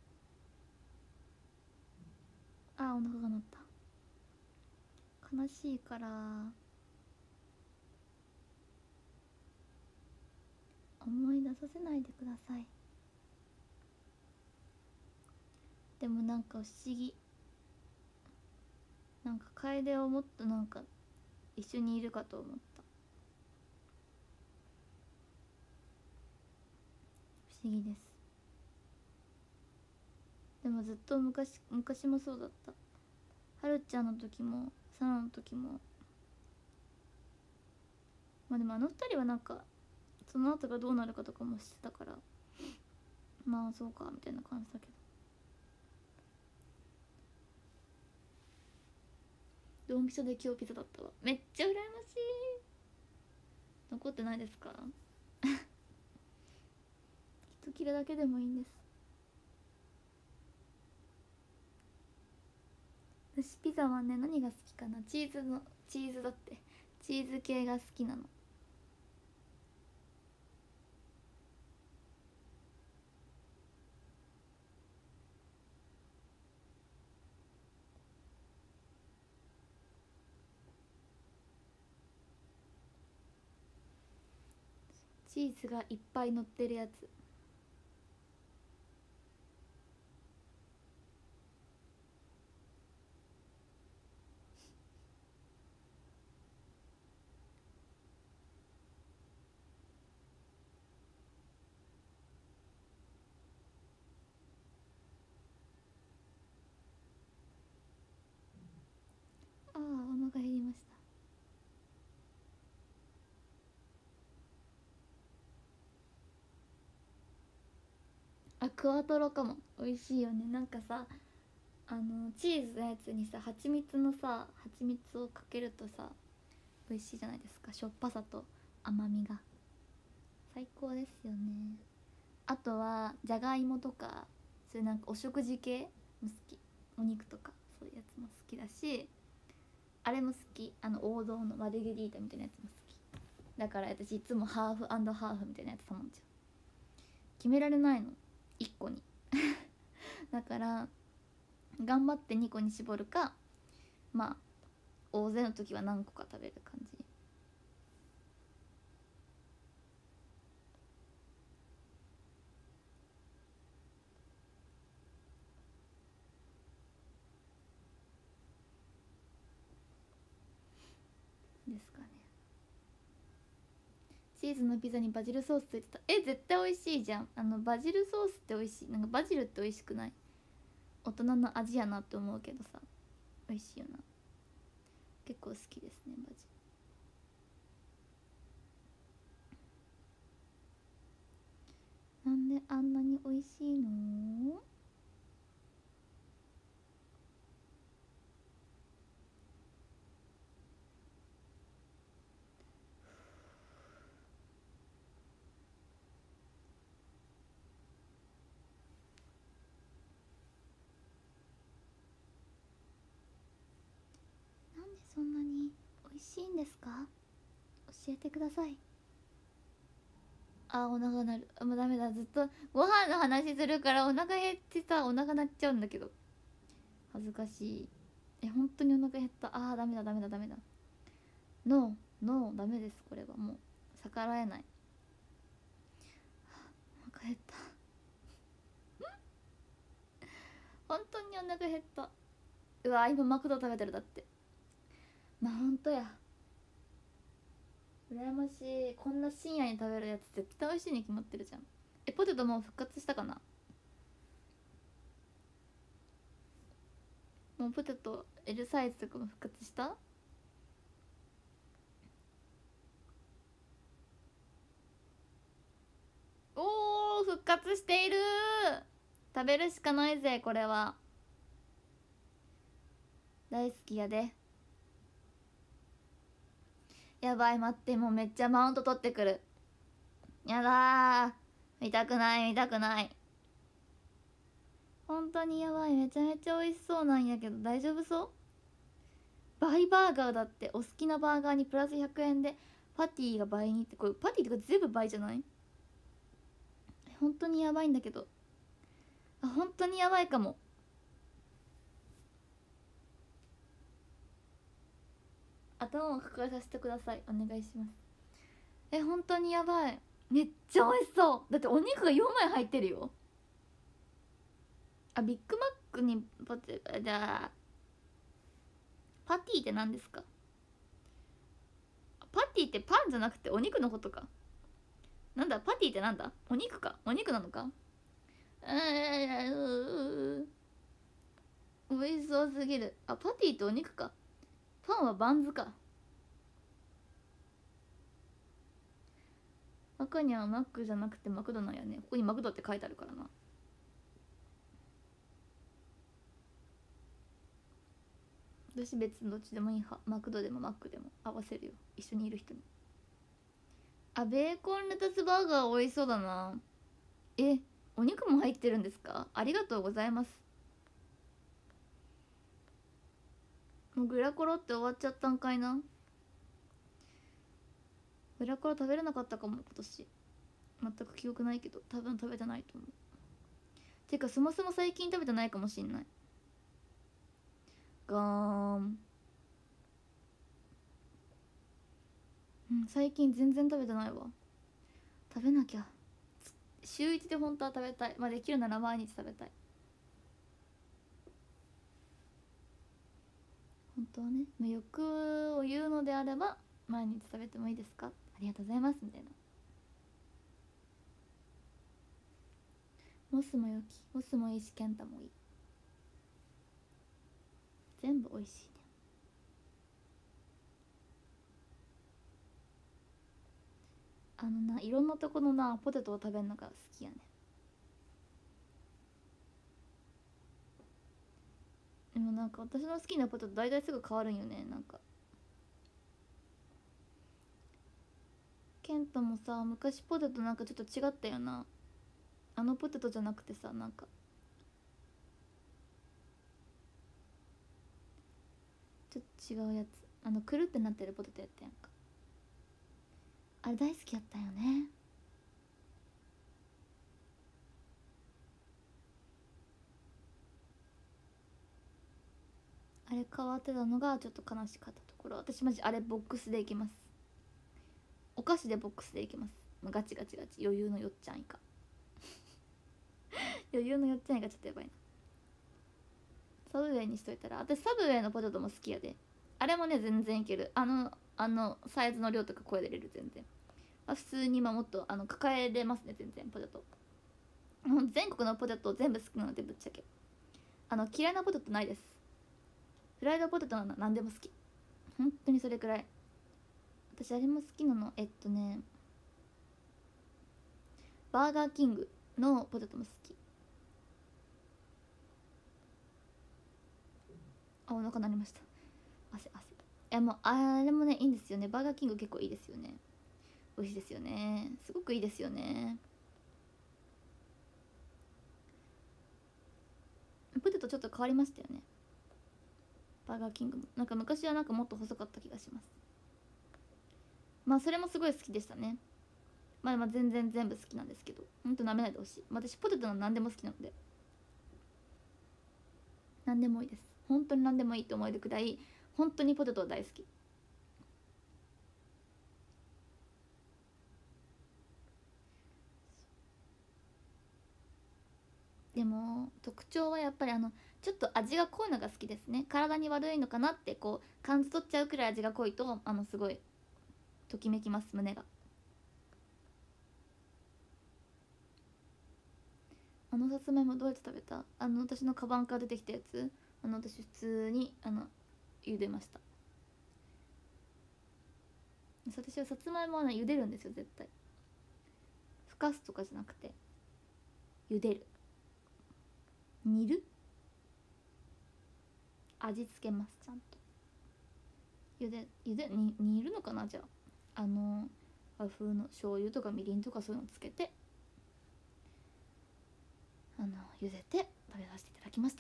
あーお腹が鳴った。悲しいから思い出させないでください。でもなんか不思議、なんか楓をもっとなんか一緒にいるかと思った。不思議です。でもずっと昔昔もそうだった。はるちゃんの時もサナの時も。まあでもあの二人はなんかその後がどうなるかとかもしてたから、まあそうかみたいな感じだけど。ドンピシャで今日ピザだったわ。めっちゃ羨ましい。残ってないですか？一切れだけでもいいんです。私ピザはね何が好きかな、チーズのチーズだってチーズ系が好きなの。チーズがいっぱい乗ってるやつ。ああお腹減りました。あクワトロかも。美味しいよね。なんかさあのチーズのやつにさ蜂蜜のさ蜂蜜をかけるとさ美味しいじゃないですか。しょっぱさと甘みが最高ですよね。あとはじゃがいもとかそういうなんかお食事系も好き。お肉とかそういうやつも好きだし、あれも好き。あの王道のマルゲリータみたいなやつも好き。 だから私いつもハーフハーフみたいなやつ頼んじゃう。決められないのいっこにだから頑張ってにこに絞るか、まあ大勢の時は何個か食べる感じですかね。チーズのピザにバジルソースついてた。え、絶対美味しいじゃん。あのバジルソースって美味しい。なんかバジルって美味しくない？大人の味やなって思うけどさ、美味しいよな。結構好きですね、バジル。なんであんなに美味しいの？なんでそんなに美味しいんですか？教えてください。あ、お腹鳴る。あ、もうダメだ。ずっとご飯の話するからお腹減ってさ、お腹鳴っちゃうんだけど。恥ずかしい。え、本当にお腹減った。あー、ダメだダメだダメだ。ノー、ノー、ダメです。これはもう逆らえない。お腹減った。本当にお腹減った。うわ、今マクド食べてる。だってまあほんとや。羨ましい。こんな深夜に食べるやつ絶対美味しいに決まってるじゃん。え、ポテトもう復活したかな？もうポテト L サイズとかも復活した？おー、復活している。食べるしかないぜこれは。大好きやで。やばい、待って、もうめっちゃマウント取ってくる。やだー、見たくない見たくない。本当にやばい。めちゃめちゃ美味しそうなんやけど大丈夫そう？倍バーガーだって。お好きなバーガーにプラスひゃくえんでパティが倍にって、これパティとか全部倍じゃない？本当にやばいんだけど。あ、本当にやばいかも。頭を抱えさせてください、お願いします。え、本当にやばい。めっちゃ美味しそう。だってお肉がよんまい入ってるよ。あ、ビッグマックにポテト、じゃあパティって何ですか？パティってパンじゃなくてお肉のことか。なんだパティってなんだ？お肉か。お肉なのか。うー、美味しそうすぎる。あ、パティってお肉か。パンはバンズか。赤にはマックじゃなくてマクドなんやね。ここにマクドって書いてあるからな。私別にどっちでもいい派。マクドでもマックでも合わせるよ、一緒にいる人に。あ、ベーコンレタスバーガー美味しそうだな。え、お肉も入ってるんですか？ありがとうございます。もうグラコロって終わっちゃったんかいな。グラコロ食べれなかったかも今年。全く記憶ないけど多分食べてないと思う。てかそもそも最近食べてないかもしんない。ガーン。うん、最近全然食べてないわ。食べなきゃ。週いちで本当は食べたい。まあできるなら毎日食べたい。本当はね、まあ、欲を言うのであれば毎日食べてもいいですか、ありがとうございますみたいな。モスもよき、モスもいいしケンタもいい。全部美味しいね。あのな、いろんなとこのなポテトを食べるのが好きやね。でもなんか私の好きなポテト大体すぐ変わるんよね。なんかケンタもさ、昔ポテトなんかちょっと違ったよな。あのポテトじゃなくてさ、なんかちょっと違うやつ。あのくるってなってるポテトやったやんか。 あれ大好きやったよね。あれ変わってたのがちょっと悲しかったところ。私マジあれボックスでいきます。お菓子でボックスでいきます。ガチガチガチ余裕のよっちゃん以下余裕のよっちゃん以下ちょっとやばいな。サブウェイにしといたら、私サブウェイのポテトも好きやで。あれもね全然いける。あのあのサイズの量とか超えれる全然。あ普通に今もっとあの抱えれますね全然ポテト。全国のポテト全部好きなのでぶっちゃけあの嫌いなポテトないです。フライドポテトなら何でも好き。本当にそれくらい。私あれも好きなの。えっとねバーガーキングのポテトも好き。あお腹鳴りました。汗汗。えもうあれもねいいんですよね。バーガーキング結構いいですよね。美味しいですよね。すごくいいですよね。ポテトちょっと変わりましたよね。バーガーキングもなんか昔はなんかもっと細かった気がします。まあそれもすごい好きでしたね。まあまあ全然全部好きなんですけど、ほんと舐めないでほしい。私ポテトの何でも好きなので何でもいいです。本当に何でもいいと思えるくらい本当にポテト大好き。でも特徴はやっぱりあのちょっと味が濃いのが好きですね。体に悪いのかなってこう感じ取っちゃうくらい味が濃いとあのすごいときめきます。胸が。あのさつまいもどうやって食べた？あの私のカバンから出てきたやつ。あの私普通にあの茹でました。私はさつまいもはね茹でるんですよ絶対。ふかすとかじゃなくて茹でる。煮る。味付けますちゃんと。茹で茹でに煮るのかな。じゃああの和風の醤油とかみりんとかそういうのつけてあの茹でて食べさせていただきました。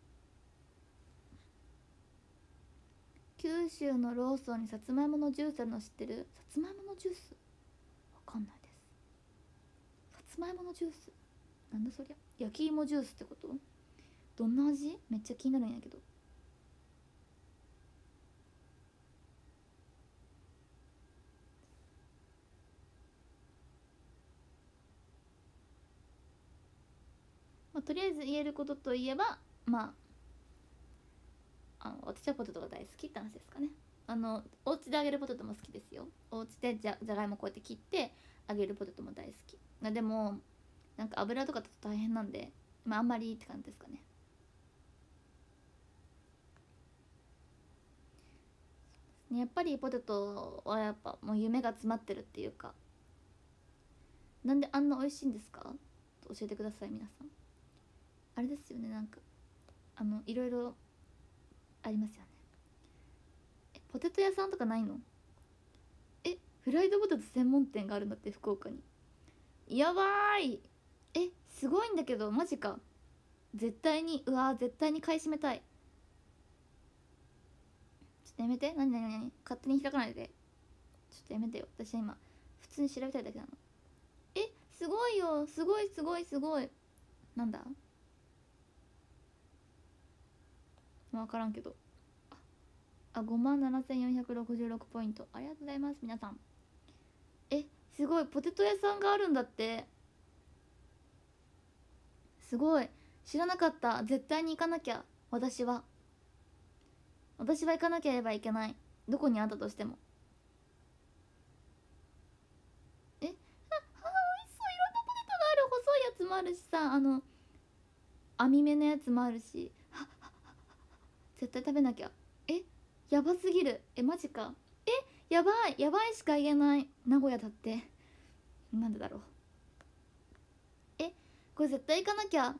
九州のローソンにさつまいものジュースあるの知ってる？さつまいものジュースわかんないです。さつまいものジュースなんだそりゃ。焼き芋ジュースってこと？どんな味？めっちゃ気になるんやけど。まあ、とりあえず言えることといえばまああの私はポテトが大好きって話ですかね。あのお家で揚げるポテトも好きですよ。お家でじゃじゃがいもこうやって切って揚げるポテトも大好き。でもなんか油とかだと大変なんで、まあ、あんまりって感じですかね。やっぱりポテトはやっぱもう夢が詰まってるっていうか、なんであんな美味しいんですかと教えてください皆さん。あれですよね、なんかあのいろいろありますよね。えポテト屋さんとかないの？えフライドポテト専門店があるんだって福岡に。やばーい。えすごいんだけどマジか。絶対にうわー絶対に買い占めたい。ちょっとやめて。何何何勝手に開かないで。ちょっとやめてよ。私は今普通に調べたいだけなの。えすごいよ。すごいすごいすごい。なんだ分からんけど。あごまんななせんよんひゃくろくじゅうろくポイント。ありがとうございます皆さん。えすごいポテト屋さんがあるんだって。すごい知らなかった。絶対に行かなきゃ。私は私は行かなければいけない。どこにあったとしても。えああ美味しそう。いろんなポテトがある。細いやつもあるしさ、あの網目のやつもあるし、絶対食べなきゃ。えやばすぎる。えマジか。えやばいやばいしか言えない。名古屋だって。なんでだろう。えこれ絶対行かなきゃ。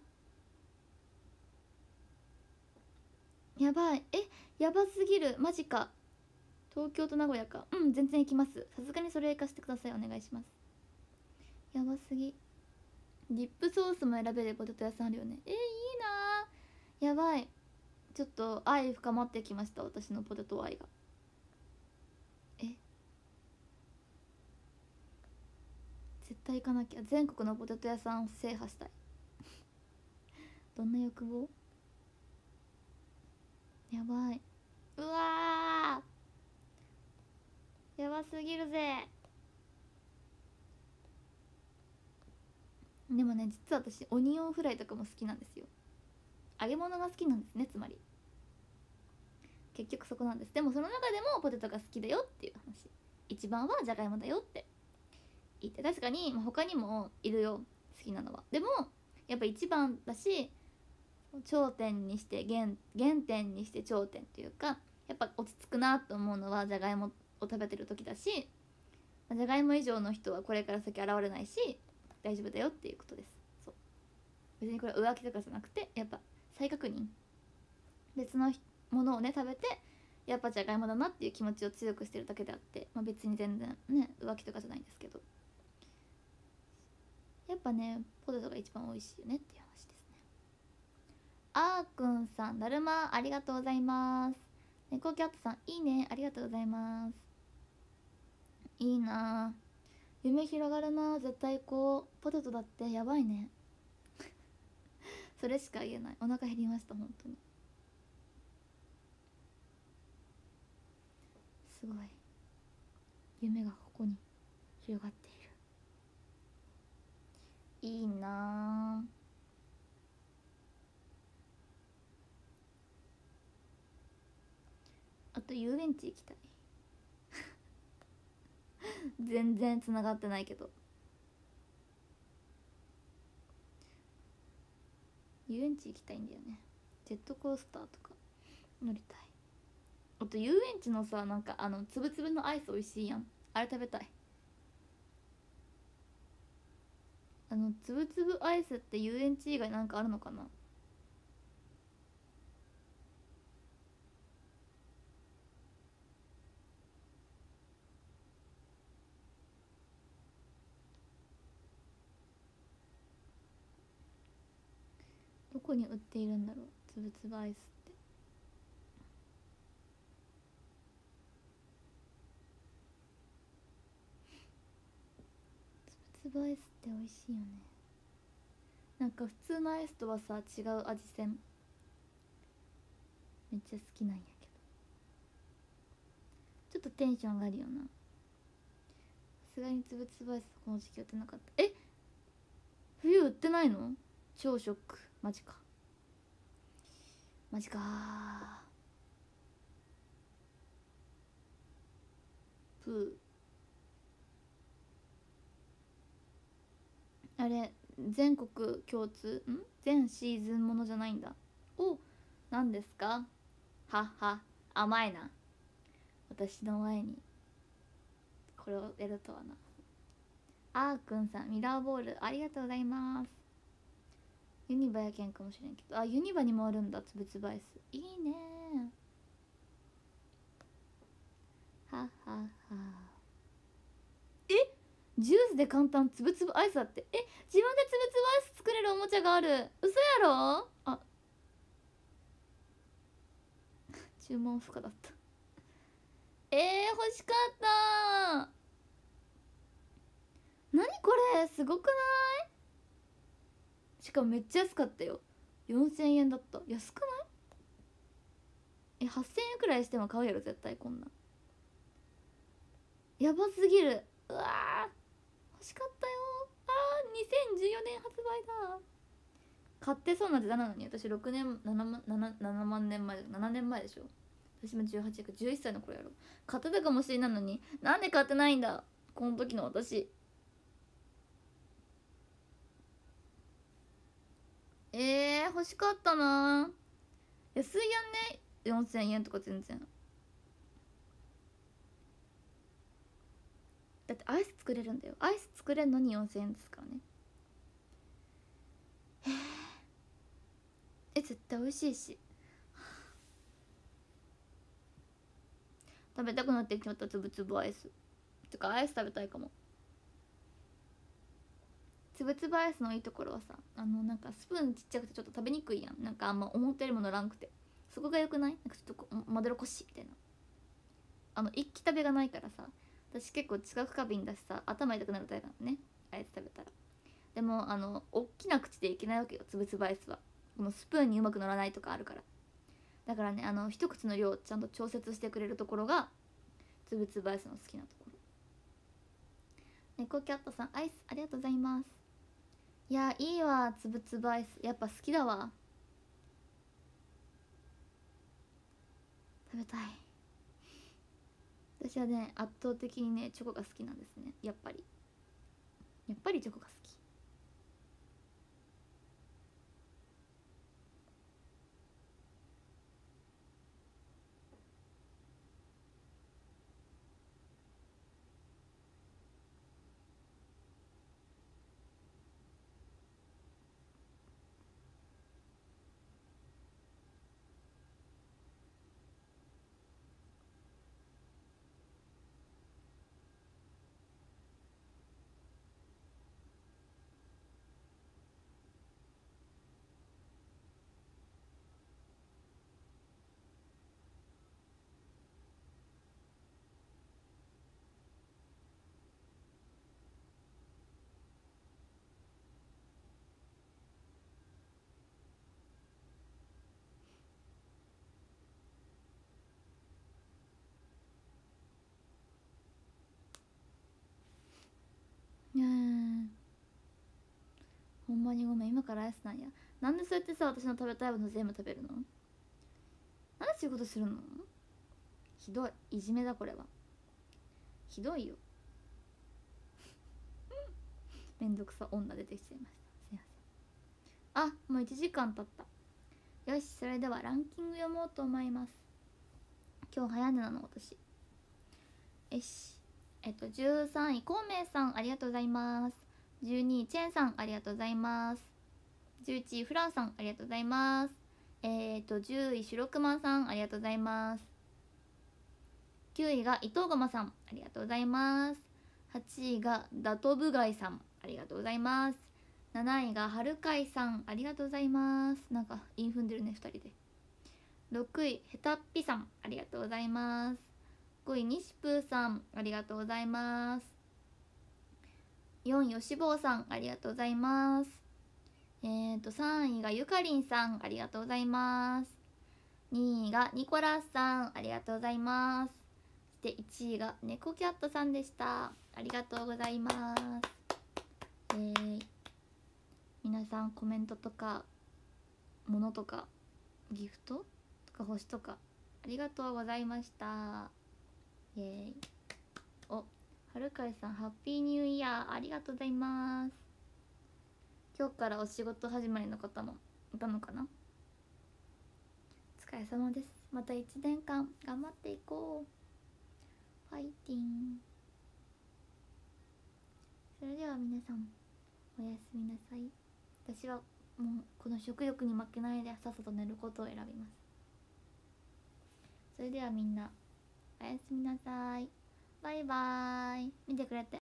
やばい。えやばすぎるマジか。東京と名古屋か。うん全然行きます。さすがにそれ行かせてください。お願いします。やばすぎ。ディップソースも選べるポテト屋さんあるよね。えー、いいな。やばい。ちょっと愛深まってきました。私のポテト愛が。え絶対行かなきゃ。全国のポテト屋さんを制覇したい。どんな欲望？やばい。うわー、やばすぎるぜ。でもね、実は私オニオンフライとかも好きなんですよ。揚げ物が好きなんですね、つまり。結局そこなんです。でもその中でもポテトが好きだよっていう話。一番はじゃがいもだよって言って、確かに、まあ、他にもいるよ、好きなのは。でもやっぱ一番だし、頂点にして原原点にして頂点っていうか、やっぱ落ち着くなと思うのはじゃがいもを食べてる時だし、じゃがいも以上の人はこれから先現れないし大丈夫だよっていうことです。そう、別にこれは浮気とかじゃなくて、やっぱ再確認、別のものをね食べてやっぱじゃがいもだなっていう気持ちを強くしてるだけであって、まあ、別に全然ね浮気とかじゃないんですけど、やっぱねポテトが一番美味しいよねっていう話ですね。あーくんさん、だるまありがとうございます。猫キャットさん、いいね、ありがとうございます。いいな、夢広がるな、絶対こうポテトだってやばいね。それしか言えない。お腹減りました、本当に。すごい夢がここに広がっている。いいな、あと遊園地行きたい。全然つながってないけど、遊園地行きたいんだよね。ジェットコースターとか乗りたい。あと遊園地のさ、なんかあのつぶつぶのアイス美味しいやん、あれ食べたい。あのつぶつぶアイスって遊園地以外なんかあるのかな。どこに売っているんだろう、つぶつぶアイスって。つぶつぶアイスって美味しいよね。なんか普通のアイスとはさ違う味せん。めっちゃ好きなんやけど、ちょっとテンション上がるよな。さすがにつぶつぶアイスこの時期売ってなかった。え、冬売ってないの？超ショック。マジかマジかプー、あれ全国共通ん全シーズンものじゃないんだ。お、何ですか？はっは、甘いな。私の前にこれをやるとはな。あーくんさん、ミラーボールありがとうございます。ユニバやけんかもしれんけど、あ、ユニバにもあるんだ、つぶつぶアイス。いいねー。ははは。え、ジュースで簡単つぶつぶアイスだって。え、自分でつぶつぶアイス作れるおもちゃがある。嘘やろ。あ、注文不可だった。えー、欲しかった。何これ、すごくない？しかもめっちゃ安かったよ。よんせんえんだった。安くない？え、はっせんえんくらいしても買うやろ絶対。こんなんやばすぎる。うわー、欲しかったよ。あー、にせんじゅうよねん発売だ。買ってそうな時代なのに、私ろくねん、ななまん、なな、ななまん年前、ななねんまえでしょ。私もじゅうはちかじゅういっさいの頃やろ。買ってたかもしれないのに、なんで買ってないんだこの時の私。えー、欲しかったな。安いやんね、よんせんえんとか全然。だってアイス作れるんだよ。アイス作れるのによんせんえんですからね。え、絶対美味しいし。食べたくなってきちゃった、つぶつぶアイス。てかアイス食べたいかも。つぶつぶアイスのいいところはさ、あのなんかスプーンちっちゃくてちょっと食べにくいやん。なんかあんま思ったよりも乗らんくて、そこがよくない？なんかちょっとこまどろこしいみたいな。あの一気食べがないからさ、私結構知覚過敏だしさ、頭痛くなるタイプなのね。 アイス食べたら。でもあの大きな口でいけないわけよ、つぶつぶアイスは。このスプーンにうまく乗らないとかあるから。だからね、あの一口の量をちゃんと調節してくれるところがつぶつぶアイスの好きなところ。猫キャットさんアイスありがとうございます。いやいいわ、つぶつぶアイスやっぱ好きだわ。食べたい。私はね圧倒的にねチョコが好きなんですね。やっぱりやっぱりチョコが好き。いやーほんまにごめん、今からアイスなんや。なんでそうやってさ私の食べたいもの全部食べるの？なんでそういうことするの？ひどい、いじめだこれは。ひどいよめんどくさ女出てきちゃいました。すいません。あ、もういちじかん経った。よし、それではランキング読もうと思います。今日早寝なの私。よし、えっとじゅうさんいこうめいさんありがとうございます。じゅうにいチェンさんありがとうございます。じゅういちいフランさんありがとうございます。えっとじゅういしろくまさんありがとうございます。きゅういが伊藤駒さんありがとうございます。はちいがダトブガイさんありがとうございます。なないがはるかいさんありがとうございます。なんかイン踏んでるねふたりで。ろくいヘタッピさんありがとうございます。ごいにしぷーさんありがとうございます。よんいよしぼうさんありがとうございます。えーとさんいがゆかりんさんありがとうございます。にいがニコラスさんありがとうございます。そしていちいが猫キャットさんでした。ありがとうございます。えー、皆さんコメントとかものとかギフトとか星とかありがとうございました。イエーイ。お、はるかいさんハッピーニューイヤーありがとうございます。今日からお仕事始まりの方もいたのかな。お疲れ様です。またいちねんかん頑張っていこう。ファイティン。それでは皆さんおやすみなさい。私はもうこの食欲に負けないでさっさと寝ることを選びます。それではみんなおやすみなさい。バイバーイ。見てくれて